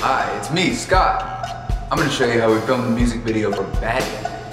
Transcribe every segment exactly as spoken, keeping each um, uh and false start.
Hi, it's me, Scott. I'm gonna show you how we filmed the music video for Baddy.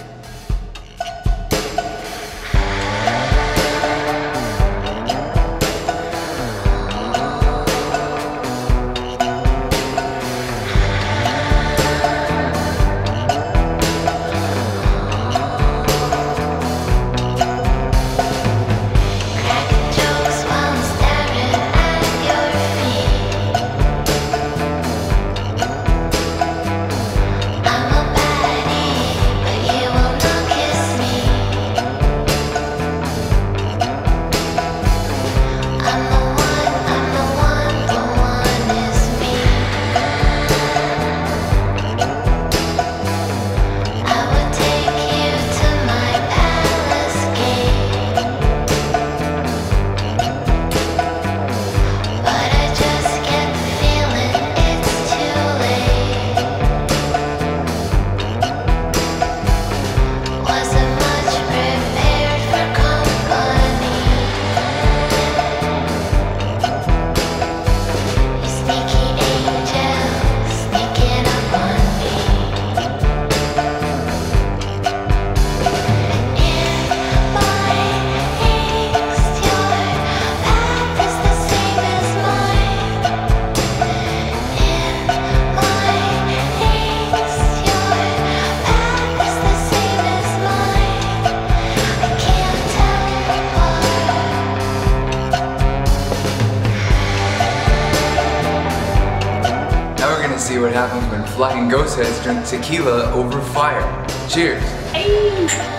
See what happens when flying ghost heads drink tequila over fire. Cheers! Hey.